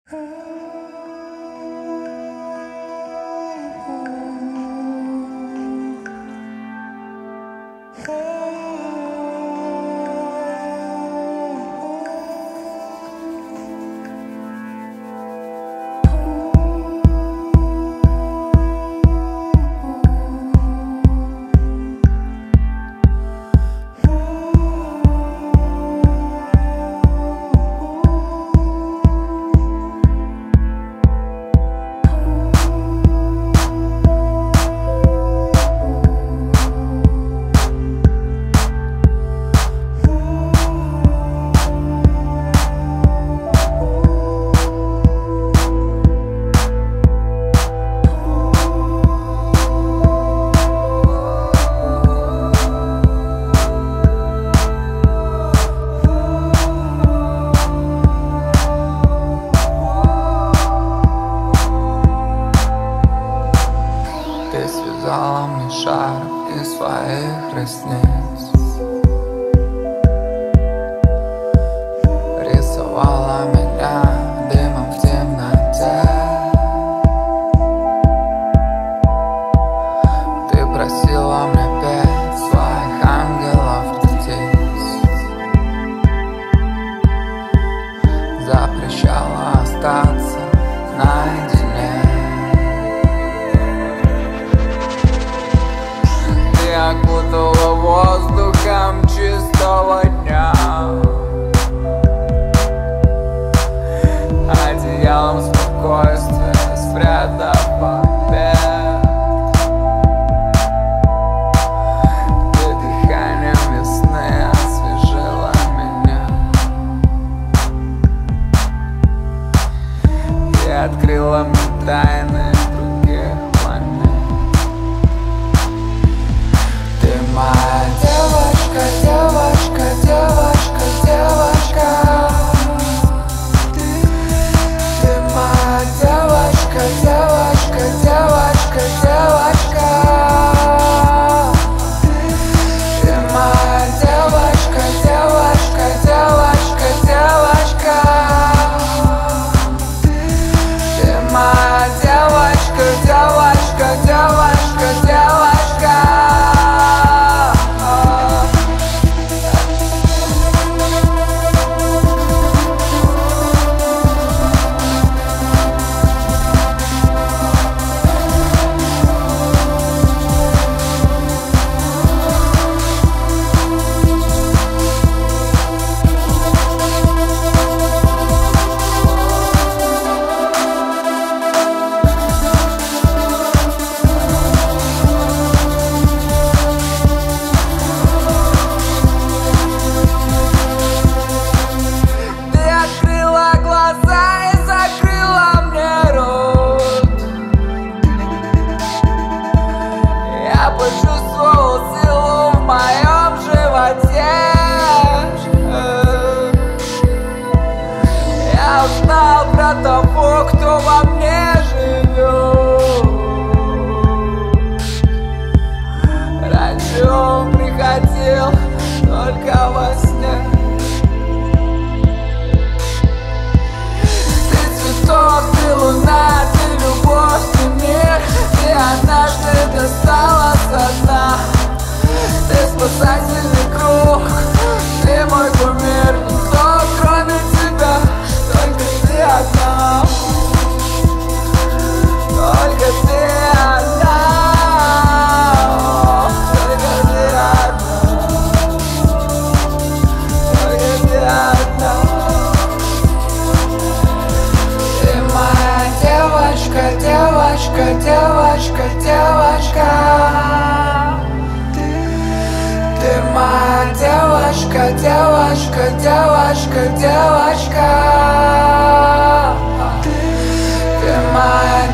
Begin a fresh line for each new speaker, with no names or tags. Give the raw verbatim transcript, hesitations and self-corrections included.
Ты связала мне шарф из своих ресниц, рисовала меня дымом в темноте. Ты просила мне петь своих ангелов птиц, запрещала остаться наедине. Окутала воздухом чистого дня, одеялом спокойствия спрятав побед. Ты дыханием весны освежила меня и открыла мне тайны других планет. Моя девочка, девочка, девочка, девочка. Ты моя девочка, девочка, девочка, девочка. Ты моя девочка, девочка, девочка, девочка. Ты моя девочка, девочка, девочка, девочка. Почувствовал силу в моем животе. Я узнал про того, кто во мне живет. Раньше он приходил только во сне. Ты цветок, ты луна, ты любовь, ты мир. Ты однажды достала со дна. Ты спасательный круг, ты мой кумир. Никто кроме тебя, только ты одна. Только ты одна. Только ты одна. Только ты одна. Ты моя девочка, девочка, девочка, девочка. Ты моя девочка, девочка, девочка, девочка. Ты моя